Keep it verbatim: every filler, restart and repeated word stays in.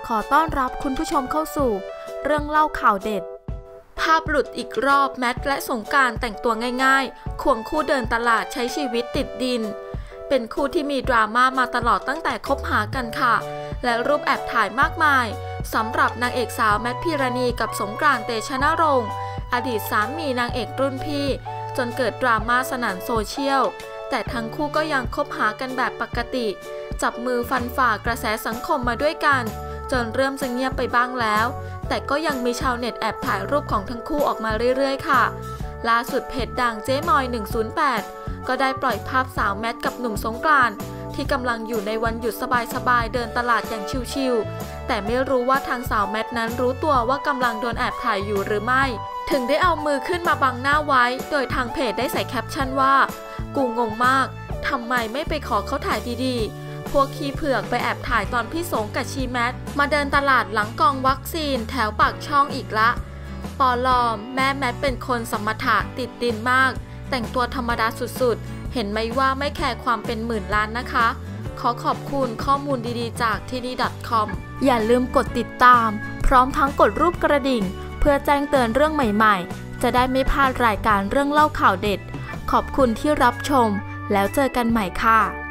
ขอต้อนรับคุณผู้ชมเข้าสู่เรื่องเล่าข่าวเด็ดภาพหลุดอีกรอบแมทและสงกรานต์แต่งตัวง่ายๆควงคู่เดินตลาดใช้ชีวิตติดดินเป็นคู่ที่มีดราม่ามาตลอดตั้งแต่คบหากันค่ะและรูปแอบถ่ายมากมายสำหรับนางเอกสาวแมทพิรณีกับสงกรานต์เตชะนรงค์อดีตสามีนางเอกรุ่นพี่จนเกิดดราม่าสนั่นโซเชียลแต่ทั้งคู่ก็ยังคบหากันแบบปกติจับมือฟันฝ่ากระแสสังคมมาด้วยกันจนเริ่มจะเงียบไปบ้างแล้วแต่ก็ยังมีชาวเน็ตแอบถ่ายรูปของทั้งคู่ออกมาเรื่อยๆค่ะล่าสุดเพจดังเจ๊มอยหนึ่งศูนย์แปดก็ได้ปล่อยภาพสาวแมทกับหนุ่มสงกรานต์ที่กำลังอยู่ในวันหยุดสบายๆเดินตลาดอย่างชิลๆแต่ไม่รู้ว่าทางสาวแมทนั้นรู้ตัวว่ากำลังโดนแอบถ่ายอยู่หรือไม่ถึงได้เอามือขึ้นมาบังหน้าไว้โดยทางเพจได้ใส่แคปชั่นว่ากูงงมากทำไมไม่ไปขอเขาถ่ายดีๆพวกขี้เผือกไปแอบถ่ายตอนพี่สงกับชีแมทมาเดินตลาดหลังกองวัคซีนแถวปากช่องอีกละปอลอมแม่แมทเป็นคนสมถะติดดินมากแต่งตัวธรรมดาสุดๆเห็นไหมว่าไม่แคร์ความเป็นหมื่นล้านนะคะขอขอบคุณข้อมูลดีๆจากที่นี่ คอม อย่าลืมกดติดตามพร้อมทั้งกดรูปกระดิ่งเพื่อแจ้งเตือนเรื่องใหม่ๆจะได้ไม่พลาดรายการเรื่องเล่าข่าวเด็ดขอบคุณที่รับชมแล้วเจอกันใหม่ค่ะ